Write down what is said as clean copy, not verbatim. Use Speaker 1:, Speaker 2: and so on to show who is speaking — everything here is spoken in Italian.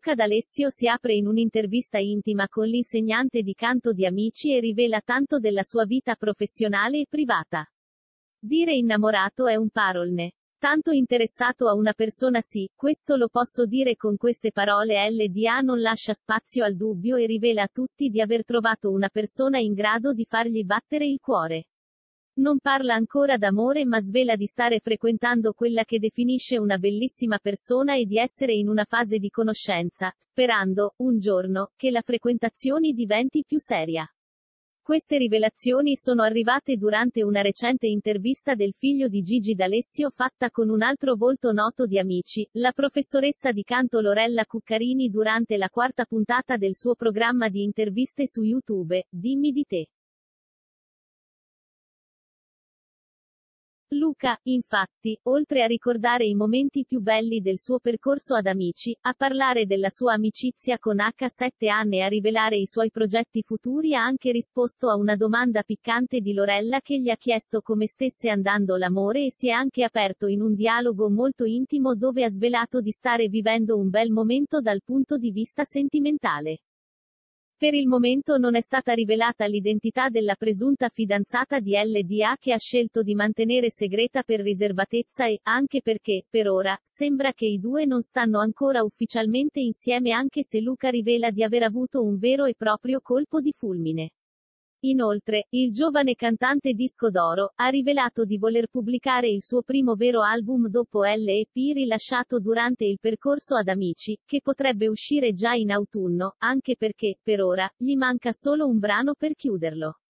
Speaker 1: Luca D'Alessio si apre in un'intervista intima con l'insegnante di canto di Amici e rivela tanto della sua vita professionale e privata. Dire innamorato è un parolne. Tanto interessato a una persona sì, questo lo posso dire con queste parole. LDA non lascia spazio al dubbio e rivela a tutti di aver trovato una persona in grado di fargli battere il cuore. Non parla ancora d'amore ma svela di stare frequentando quella che definisce una bellissima persona e di essere in una fase di conoscenza, sperando, un giorno, che la frequentazione diventi più seria. Queste rivelazioni sono arrivate durante una recente intervista del figlio di Gigi D'Alessio fatta con un altro volto noto di Amici, la professoressa di canto Lorella Cuccarini durante la quarta puntata del suo programma di interviste su YouTube, Dimmi di te. Luca, infatti, oltre a ricordare i momenti più belli del suo percorso ad Amici, a parlare della sua amicizia con H7 e a rivelare i suoi progetti futuri ha anche risposto a una domanda piccante di Lorella che gli ha chiesto come stesse andando l'amore e si è anche aperto in un dialogo molto intimo dove ha svelato di stare vivendo un bel momento dal punto di vista sentimentale. Per il momento non è stata rivelata l'identità della presunta fidanzata di LDA che ha scelto di mantenere segreta per riservatezza e, anche perché, per ora, sembra che i due non stanno ancora ufficialmente insieme anche se Luca rivela di aver avuto un vero e proprio colpo di fulmine. Inoltre, il giovane cantante disco d'oro ha rivelato di voler pubblicare il suo primo vero album dopo l'EP rilasciato durante il percorso ad Amici, che potrebbe uscire già in autunno, anche perché, per ora, gli manca solo un brano per chiuderlo.